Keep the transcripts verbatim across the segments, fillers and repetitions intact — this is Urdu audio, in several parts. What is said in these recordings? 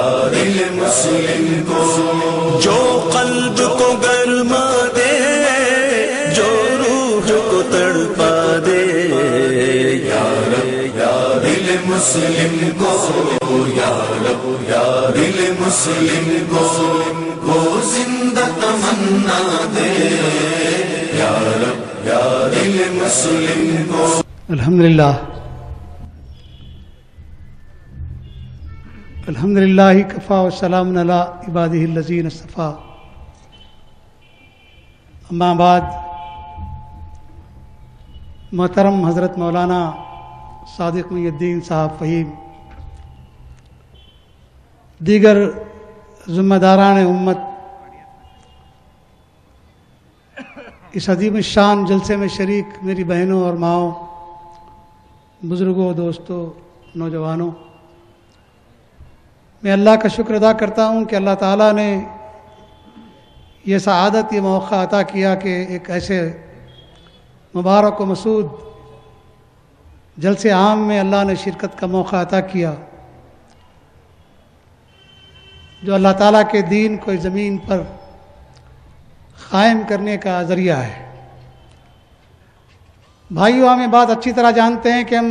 دل مسلم کو، جو قلب کو گرما دے، جو روح کو تڑپا دے، یا رب یا دل مسلم کو، یا رب یا دل مسلم کو، وہ زندہ تمنا دے، یا رب یا دل مسلم کو۔ الحمدللہ الحمدللہ کفا والسلام علی عبادہ الذین اصطفیٰ، اما بعد، محترم حضرت مولانا صادق محی الدین صاحب فہیم، دیگر ذمہ داران امت، اس عظیم الشان جلسے میں شریک میری بہنوں اور ماؤں، بزرگوں، دوستوں، نوجوانوں، میں اللہ کا شکر ادا کرتا ہوں کہ اللہ تعالیٰ نے یہ سعادت، یہ موقع عطا کیا کہ ایک ایسے مبارک و مسعود جلسے عام میں اللہ نے شرکت کا موقع عطا کیا، جو اللہ تعالیٰ کے دین کو زمین پر قائم کرنے کا ذریعہ ہے۔ بھائیو، ہم یہ بات اچھی طرح جانتے ہیں کہ ہم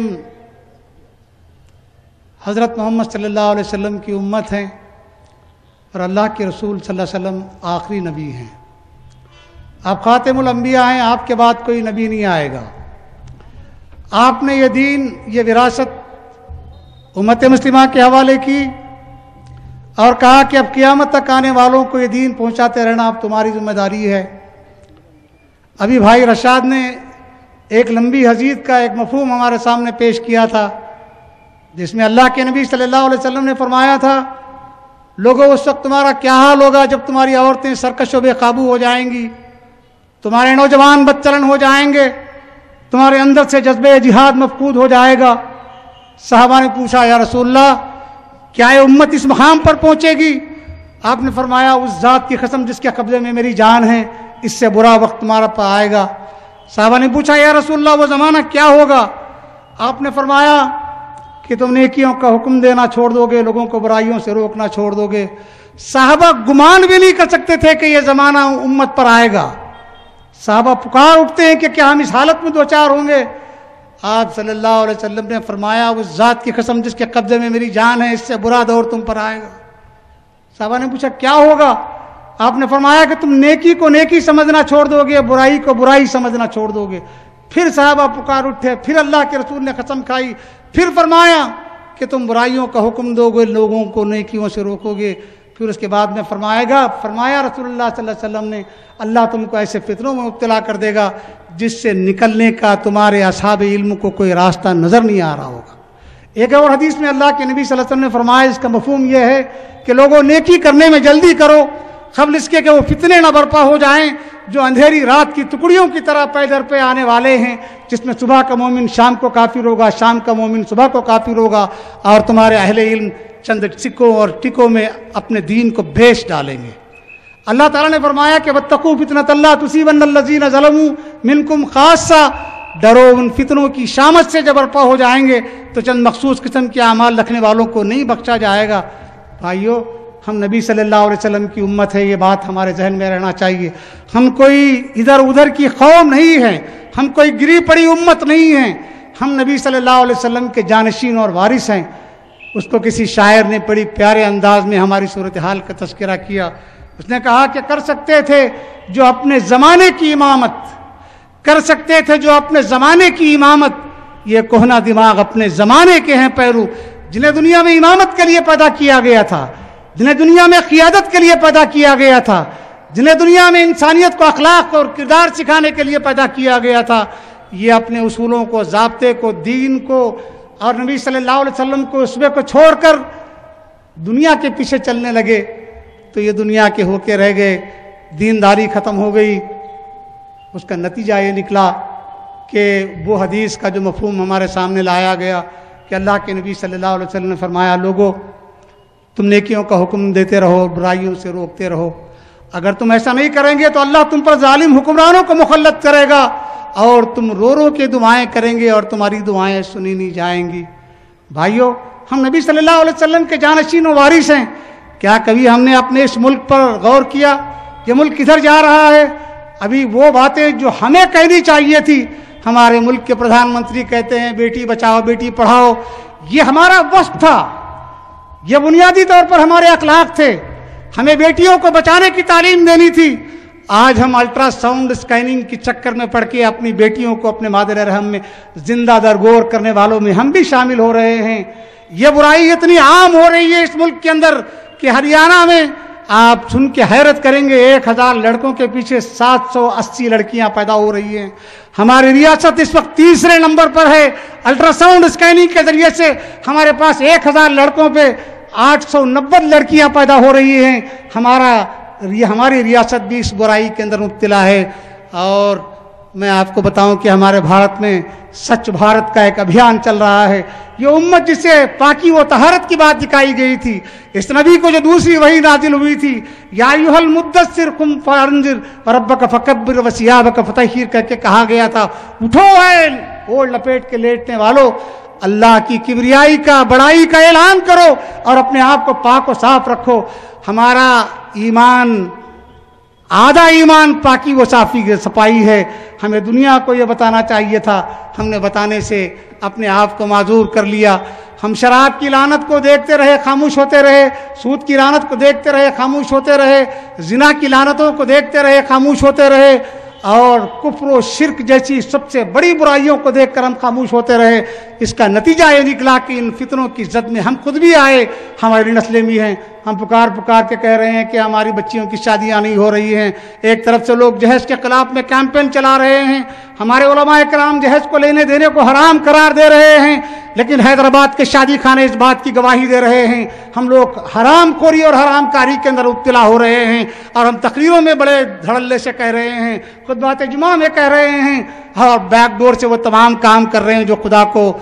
حضرت محمد صلی اللہ علیہ وسلم کی امت ہیں اور اللہ کے رسول صلی اللہ علیہ وسلم آخری نبی ہیں۔ آپ خاتم الانبیاء ہیں، آپ کے بعد کوئی نبی نہیں آئے گا۔ آپ نے یہ دین، یہ وراثت امت مسلمہ کے حوالے کی اور کہا کہ اب قیامت تک آنے والوں کو یہ دین پہنچاتے رہنا اب تمہاری ذمہ داری ہے۔ ابھی بھائی رشاد نے ایک لمبی حدیث کا ایک مفہوم ہمارے سامنے پیش کیا تھا، جس میں اللہ کے نبی صلی اللہ علیہ وسلم نے فرمایا تھا، لوگوں اس وقت تمہارا کیا حال ہوگا جب تمہاری عورتیں سرکش و بے قابو ہو جائیں گی، تمہارے نوجوان بد چلن ہو جائیں گے، تمہارے اندر سے جذبہ جہاد مفقود ہو جائے گا۔ صحابہ نے پوچھا، یا رسول اللہ کیا یہ امت اس مقام پر پہنچے گی؟ آپ نے فرمایا، اس ذات کی قسم جس کے قبضے میں میری جان ہے، اس سے برا وقت تمہارا پا آئے گا۔ صحابہ نے پوچھا، یا رسول اللہ وہ زمانہ کیا ہوگا؟ آپ نے فرمایا کہ تم نیکیوں کا حکم دینا چھوڑ دو گے، لوگوں کو برائیوں سے روکنا چھوڑ دو گے۔ صحابہ گمان بھی نہیں کر سکتے تھے کہ یہ زمانہ امت پر آئے گا۔ صحابہ پکار اٹھتے ہیں کہ کیا ہم اس حالت میں دوچار ہوں گے؟ آپ صلی اللہ علیہ وسلم نے فرمایا، اس ذات کی قسم جس کے قبضے میں میری جان ہے، اس سے برا دور تم پر آئے گا۔ صحابہ نے پوچھا کیا ہوگا؟ آپ نے فرمایا کہ تم نیکی کو نیکی سمجھنا چھوڑ دو گے، برائی کو برائی سمجھنا چھوڑ دو گے۔ پھر صحابہ پکار اٹھے، پھر اللہ کے رسول نے قسم کھائی، پھر فرمایا کہ تم برائیوں کا حکم دو گے، لوگوں کو نیکیوں سے روکو گے۔ پھر اس کے بعد میں فرمائے گا فرمایا رسول اللہ صلی اللہ علیہ وسلم نے، اللہ تم کو ایسے فتنوں میں مبتلا کر دے گا جس سے نکلنے کا تمہارے اصحاب علم کو کوئی راستہ نظر نہیں آ رہا ہوگا۔ ایک اور حدیث میں اللہ کے نبی صلی اللہ علیہ وسلم نے فرمایا، اس کا مفہوم یہ ہے کہ لوگوں نیکی کرنے میں جلدی کرو، قبل اس کے کہ وہ فتنے نہ برپا ہو جائیں جو اندھیری رات کی ٹکڑیوں کی طرح پے در پہ آنے والے ہیں، جس میں صبح کا مومن شام کو کافر ہوگا، شام کا مومن صبح کو کافر ہوگا، اور تمہارے اہل علم چند سکوں اور ٹکوں میں اپنے دین کو بیچ ڈالیں گے۔ اللہ تعالیٰ نے فرمایا کہ واتقوا فتنۃ لا تصیبن الذین ظلموا منکم خاصہ، ڈرو ان فتنوں کی شامت سے جب برپا ہو جائیں گے تو چند مخصوص قسم کے اعمال رکھنے والوں کو نہیں بخشا جائے گا۔ بھائیو، ہم نبی صلی اللہ علیہ وسلم کی امت ہے، یہ بات ہمارے ذہن میں رہنا چاہیے۔ ہم کوئی ادھر ادھر کی قوم نہیں ہیں، ہم کوئی گری پڑی امت نہیں ہیں، ہم نبی صلی اللہ علیہ وسلم کے جانشین اور وارث ہیں۔ اس کو کسی شاعر نے بڑی پیارے انداز میں ہماری صورتحال کا تذکرہ کیا۔ اس نے کہا کہ کر سکتے تھے جو اپنے زمانے کی امامت، کر سکتے تھے جو اپنے زمانے کی امامت، یہ کوہنا دماغ اپنے زمانے کے ہیں پیرو، جنہیں دنیا میں امامت کے لیے پیدا کیا گیا تھا، جنہیں دنیا میں قیادت کے لیے پیدا کیا گیا تھا، جنہیں دنیا میں انسانیت کو اخلاق اور کردار سکھانے کے لیے پیدا کیا گیا تھا، یہ اپنے اصولوں کو، ضابطے کو، دین کو اور نبی صلی اللہ علیہ وسلم کو، اسوے کو چھوڑ کر دنیا کے پیچھے چلنے لگے تو یہ دنیا کے ہو کے رہ گئے، دینداری ختم ہو گئی۔ اس کا نتیجہ یہ نکلا کہ وہ حدیث کا جو مفہوم ہمارے سامنے لایا گیا کہ اللہ کے نبی صلی اللہ علیہ وسلم نے فرمایا، لوگوں تم نیکیوں کا حکم دیتے رہو، برائیوں سے روکتے رہو، اگر تم ایسا نہیں کریں گے تو اللہ تم پر ظالم حکمرانوں کو مسلط کرے گا اور تم رو رو کے دعائیں کریں گے اور تمہاری دعائیں سنی نہیں جائیں گی۔ بھائیو، ہم نبی صلی اللہ علیہ وسلم کے جانشین و وارث ہیں. کیا کبھی ہم نے اپنے اس ملک پر غور کیا؟ یہ ملک کدھر جا رہا ہے؟ ابھی وہ باتیں جو ہمیں کہنی چاہیے تھی، ہمارے ملک کے پردھان منتری کہتے ہیں بیٹی بچاؤ بیٹی پڑھاؤ. یہ ہمارا وصف تھا، یہ بنیادی طور پر ہمارے اخلاق تھے. ہمیں بیٹیوں کو بچانے کی تعلیم دینی تھی. آج ہم الٹرا ساؤنڈ اسکیننگ کے چکر میں پڑھ کے اپنی بیٹیوں کو اپنے مادر رحم میں زندہ درگور کرنے والوں میں ہم بھی شامل ہو رہے ہیں. یہ برائی اتنی عام ہو رہی ہے اس ملک کے اندر کہ ہریانہ میں آپ سن کے حیرت کریں گے، ایک ہزار لڑکوں کے پیچھے سات سو اسی لڑکیاں پیدا ہو رہی ہیں. ہماری ریاست اس وقت تیسرے نمبر پر ہے. الٹرا ساؤنڈ اسکیننگ کے ذریعے سے ہمارے پاس ایک ہزار لڑکوں پہ آٹھ سو نبے لڑکیاں پیدا ہو رہی ہیں. ہمارا یہ ہماری ریاست بھی اس برائی کے اندر مبتلا ہے. اور میں آپ کو بتاؤں کہ ہمارے بھارت میں سچ بھارت کا ایک ابھیان چل رہا ہے. یہ امت جسے پاکی و طہارت کی بات دکھائی گئی تھی، اس نبی کو جو دوسری وحی نازل ہوئی تھی، یا ایھا المدثر قم فانذر وربک فکبر وثیابک فطہر کر کے کہا گیا تھا، اٹھو اے اوڑھ لپیٹ کے لیٹنے والو، اللہ کی کبریائی کا بڑائی کا اعلان کرو اور اپنے آپ کو پاک و صاف رکھو. ہمارا ایمان آدھا ایمان پاکی و صافی صفائی ہے. ہمیں دنیا کو یہ بتانا چاہیے تھا، ہم نے بتانے سے اپنے آپ کو معذور کر لیا. ہم شراب کی لعنت کو دیکھتے رہے، خاموش ہوتے رہے، سود کی لعنت کو دیکھتے رہے، خاموش ہوتے رہے، زنا کی لعنتوں کو دیکھتے رہے، خاموش ہوتے رہے، اور کفر و شرک جیسی سب سے بڑی برائیوں کو دیکھ کر ہم خاموش ہوتے رہے. اس کا نتیجہ یہ نکلا کہ ان فتنوں کی زد میں ہم خود بھی آئے، ہماری نسلیں بھی ہیں. ہم پکار پکار کے کہہ رہے ہیں کہ ہماری بچیوں کی شادیاں نہیں ہو رہی ہیں. ایک طرف سے لوگ جہیز کے خلاف میں کیمپین چلا رہے ہیں، ہمارے علماء کرام جہیز کو لینے دینے کو حرام قرار دے رہے ہیں، لیکن حیدرآباد کے شادی خانے اس بات کی گواہی دے رہے ہیں. ہم لوگ حرام خوری اور حرام کاری کے اندر مبتلا ہو رہے ہیں، اور ہم تقریروں میں بڑے دھڑلے سے کہہ رہے ہیں، خطبات جمعہ میں کہہ رہے ہیں، اور بیک ڈور سے وہ تمام کام کر رہے ہیں جو خدا کو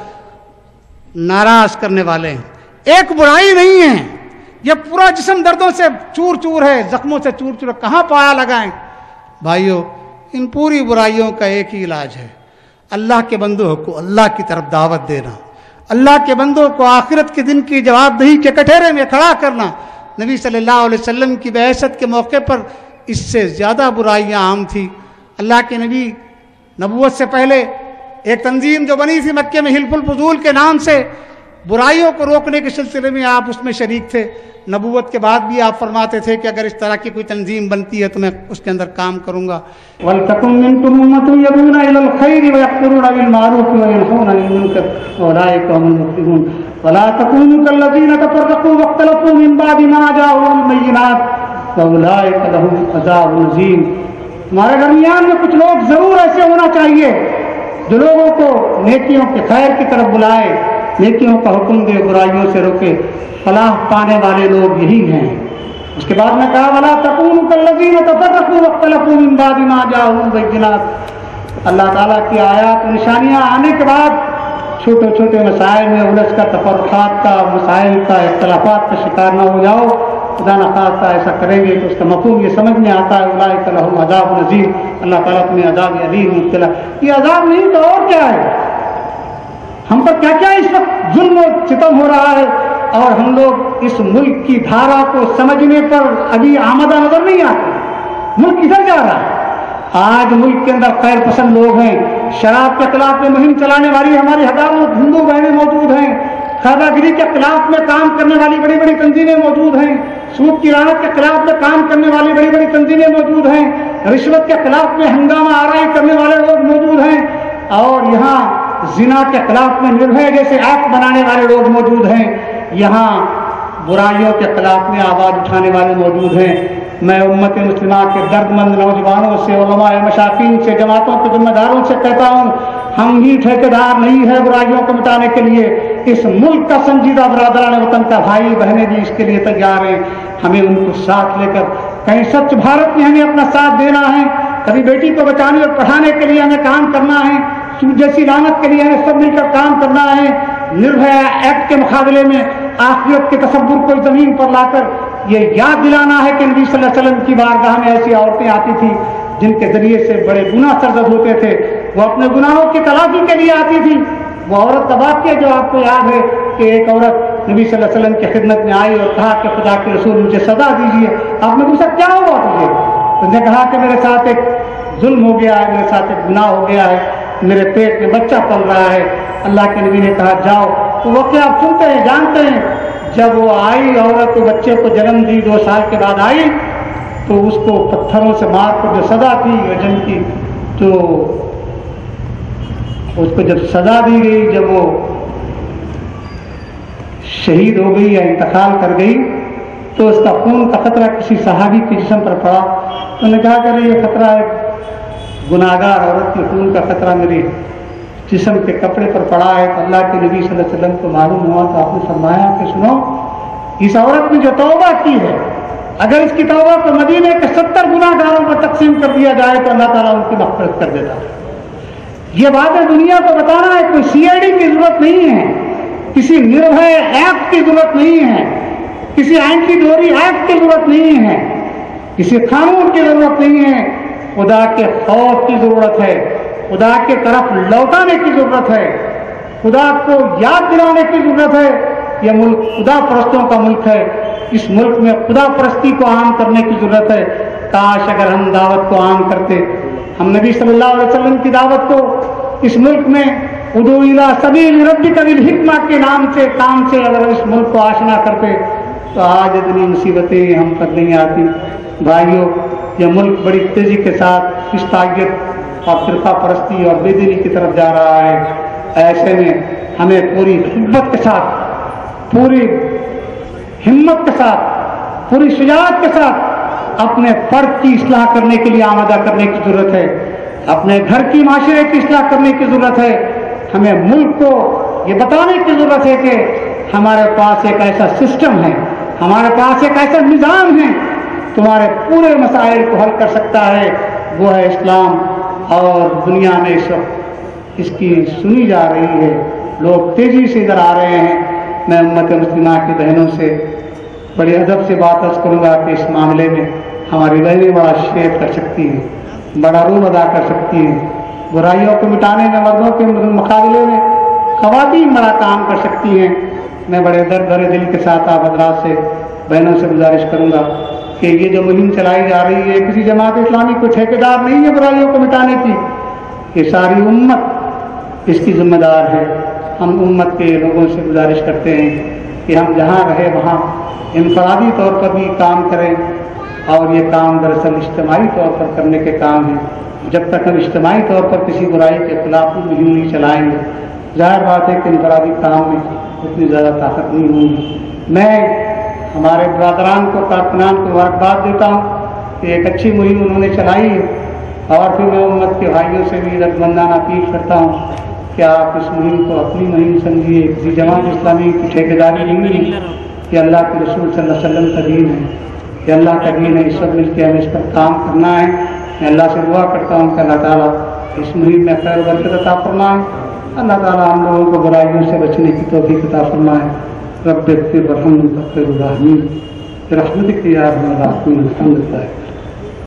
ناراض کرنے والے ہیں. ایک برائی نہیں ہے، یہ پورا جسم دردوں سے چور چور ہے، زخموں سے چور چور. کہاں پایا لگائیں؟ بھائیو، ان پوری برائیوں کا ایک ہی علاج ہے، اللہ کے بندوں کو اللہ کی طرف دعوت دینا، اللہ کے بندوں کو آخرت کے دن کی جواب دہی کے کٹہرے میں کھڑا کرنا. نبی صلی اللہ علیہ وسلم کی بعثت کے موقع پر اس سے زیادہ برائیاں عام تھی. اللہ کے نبی نبوت سے پہلے ایک تنظیم جو بنی تھی مکے میں حلف الفضول کے نام سے، برائیوں کو روکنے کے سلسلے میں آپ اس میں شریک تھے. نبوت کے بعد بھی آپ فرماتے تھے کہ اگر اس طرح کی کوئی تنظیم بنتی ہے تو میں اس کے اندر کام کروں گا. وَلْتَكُن مِّنكُمْ أُمَّةٌ يَدْعُونَ إِلَى الْخَيْرِ وَيَأْمُرُونَ بِالْمَعْرُوفِ وَيَنْهَوْنَ عَنِ الْمُنكَرِ وَأُولَٰئِكَ هُمُ الْمُفْلِحُونَ. وَلَا تَكُونُوا كَالَّذِينَ تَفَرَّقُوا وَاخْتَلَفُوا مِن بَعْدِ مَا جَاءَهُمُ الْبَيِّنَاتُ وَأُولَٰئِكَ لَهُمْ عَذَابٌ عَظِيمٌ. ہمارے درمیان میں کچھ لوگ ضرور ایسے ہونا چاہیے جو لوگوں کو نیکیوں کے خیر کی طرف بلائے، نیکیوں کا حکم دے، برائیوں سے روکے. فلاح پانے والے لوگ یہی ہیں. اس کے بعد میں کہا وَلَا تَكُونُوا كَالَّذِينَ تَفَرَّقُوا وَاخْتَلَفُوا مِن بَعْدِ مَا جَاءَهُمُ الْبَيِّنَاتُ. اللہ تعالیٰ کی آیات و نشانیاں آنے کے بعد چھوٹے چھوٹے مسائل میں الجھ کا، تفرقات کا، مسائل کا، اختلافات کا شکار نہ ہو جاؤ. خدا نخواستہ ایسا کریں گے تو اس کا مفہوم یہ سمجھ میں آتا ہے اولئک لہم عذاب عظیم. اللہ تعالیٰ اپنے عذاب علیم مبتلا. یہ عذاب نہیں تو اور کیا ہے؟ ہم پر کیا کیا اس وقت ظلم و ستم ہو رہا ہے، اور ہم لوگ اس ملک کی دھارا کو سمجھنے پر ابھی آمدہ نظر نہیں آتے. ملک کدھر جا رہا ہے؟ آج ملک کے اندر خیر پسند لوگ ہیں، شراب کے خلاف میں مہم چلانے والی ہماری ہزاروں ہندو بہنیں موجود ہیں، خیبہ گیری کے خلاف میں کام کرنے والی بڑی بڑی تنظیمیں موجود ہیں، سود کی لعنت کے خلاف میں کام کرنے والی بڑی بڑی تنظیمیں موجود ہیں، رشوت کے خلاف میں ہنگامہ آرائی کرنے والے لوگ موجود ہیں، اور یہاں زنا کے خلاف میں نربھے جیسے ایکٹ بنانے والے لوگ موجود ہیں، یہاں برائیوں کے خلاف میں آواز اٹھانے والے موجود ہیں. میں امت مسلمہ کے درد مند نوجوانوں سے، علماء مشاکین سے، جماعتوں کے ذمہ داروں سے کہتا ہوں، ہم ہی ٹھیکیدار نہیں ہے برائیوں کو مٹانے کے لیے. اس ملک کا سنجیدہ برادران وطن کا بھائی بہنیں بھی اس کے لیے تیار ہیں. ہمیں ان کو ساتھ لے کر کہیں سچ بھارت میں ہمیں اپنا ساتھ دینا ہے، کبھی بیٹی کو بچانے اور پڑھانے کے لیے ہمیں کام کرنا ہے، سود جیسی لعنت کے لیے ہمیں سب مل کر کام کرنا ہے. نربھیا ایکٹ کے مقابلے میں آخرت کے تصور کو زمین پر لا کر یہ یاد دلانا ہے کہ نبی صلی اللہ علیہ وسلم کی بارگاہ میں ایسی عورتیں آتی تھیں جن کے ذریعے سے بڑے گناہ سرزد ہوتے تھے، وہ اپنے گناہوں کی تلافی کے لیے آتی تھی. وہ عورت کا واقعہ جو آپ کو یاد ہے کہ ایک عورت نبی صلی اللہ علیہ وسلم کی خدمت میں آئی اور کہا کہ خدا کے رسول مجھے سزا دیجیے. آپ نے پوچھا کیا ہوا تجھے؟ اس نے کہا کہ میرے ساتھ ایک ظلم ہو گیا ہے, میرے ساتھ ایک گناہ ہو گیا ہے, میرے پیٹ میں بچہ پل رہا ہے. اللہ کے نبی نے کہا جاؤ. تو وہ کیا آپ سنتے ہیں, جانتے ہیں, جب وہ آئی عورت کو بچے کو جنم دی, دو سال کے بعد آئی, تو اس کو پتھروں سے مار کر جو سزا تھی رجم کی, تو اس کو جب سزا دی گئی, جب وہ شہید ہو گئی یا انتقال کر گئی, تو اس کا خون کا خطرہ کسی صحابی کے جسم پر پڑا. تو نے کہا کہ یہ خطرہ ایک گناہگار عورت کے خون کا خطرہ میرے جسم کے کپڑے پر پڑا ہے. تو اللہ کے نبی صلی اللہ علیہ وسلم کو معلوم ہوا, تو آپ نے فرمایا کہ سنو, اس عورت نے جو توبہ کی ہے, اگر اس کی توبہ کو مدینے کے ستر گناہ گاروں پر تقسیم کر دیا جائے تو اللہ تعالیٰ ان کی مغفرت کر دیتا ہے. یہ باتیں دنیا کو بتانا ہے, کوئی سی آئی ڈی کی ضرورت نہیں ہے, کسی نربھے ایکٹ کی ضرورت نہیں ہے, کسی اینٹی ڈوری ایکٹ کی ضرورت نہیں ہے, کسی قانون کی ضرورت نہیں ہے. خدا کے خوف کی ضرورت ہے, خدا کے طرف لوٹانے کی ضرورت ہے, خدا کو یاد دلانے کی ضرورت ہے. یہ ملک خدا پرستوں کا ملک ہے, اس ملک میں خدا پرستی کو عام کرنے کی ضرورت ہے. کاش اگر ہم دعوت کو عام کرتے, ہم نبی صلی اللہ علیہ وسلم کی دعوت کو اس ملک میں ادعو الی سبیل ربک بالحکمہ کے نام سے کام سے اگر اس ملک کو آشنا کرتے, تو آج اتنی مصیبتیں ہم پر نہیں آتی. بھائیوں, یہ ملک بڑی تیزی کے ساتھ عیسائیت اور فرقہ پرستی اور بے دینی کی طرف جا رہا ہے. ایسے میں ہمیں پوری ہمت کے ساتھ, پوری ہمت کے ساتھ, پوری شجاعت کے ساتھ اپنے فرد کی اصلاح کرنے کے لیے آمادہ کرنے کی ضرورت ہے, اپنے گھر کی معاشرے کی اصلاح کرنے کی ضرورت ہے. ہمیں ملک کو یہ بتانے کی ضرورت ہے کہ ہمارے پاس ایک ایسا سسٹم ہے, ہمارے پاس ایک ایسا نظام ہے, تمہارے پورے مسائل کو حل کر سکتا ہے, وہ ہے اسلام. اور دنیا میں اس وقت اس کی سنی جا رہی ہے, لوگ تیزی سے ادھر آ رہے ہیں. میں امت مسلمہ کی بہنوں سے بڑے ادب سے بات عرض کروں گا کہ اس معاملے میں ہماری بہنیں بڑا شیئر کر سکتی ہیں, بڑا رول ادا کر سکتی ہیں. برائیوں کو مٹانے میں مردوں کے مقابلے میں خواتین بڑا کام کر سکتی ہیں. میں بڑے درد بھرے دل کے ساتھ آپ حضرات سے, بہنوں سے گزارش کروں گا کہ یہ جو مہم چلائی جا رہی ہے, کسی جماعت اسلامی کو ٹھیکیدار نہیں ہے برائیوں کو مٹانے کی, یہ ساری امت اس کی ذمہ دار ہے. ہم امت کے لوگوں سے گزارش کرتے ہیں کہ ہم جہاں رہے وہاں انفرادی طور پر بھی کام کریں, اور یہ کام دراصل اجتماعی طور پر کرنے کے کام ہیں. جب تک ہم اجتماعی طور پر کسی برائی کے خلاف مہم نہیں چلائیں گے, ظاہر بات ہے کہ انفرادی کام میں اتنی زیادہ طاقت نہیں ہوگی. میں ہمارے برادران کو, کارکنان کو مبارکباد دیتا ہوں کہ ایک اچھی مہم انہوں نے چلائی ہے, اور پھر میں امت کے بھائیوں سے بھی رضامندانہ اپیل کرتا ہوں کہ آپ اس مہم کو اپنی مہم سمجھیے, کسی جماعت اسلامی کی ٹھیکیداری نہیں ہے. یہ اللہ کے رسول صلی اللہ علیہ وسلم کا دین ہے, یہ اللہ کا دین ہے, اس سب مل کے ہمیں اس پر کام کرنا ہے. میں اللہ سے دعا کرتا ہوں کہ اللہ تعالیٰ اس مہم میں خیر و برکت عطا فرمائے, اللہ تعالیٰ ہم لوگوں کو برائیوں سے بچنے کی توفیق عطا فرمائے. رب اغفر وارحم وغفر الرحیم برحمتک یا ارحم الراحمین. الحمد للہ.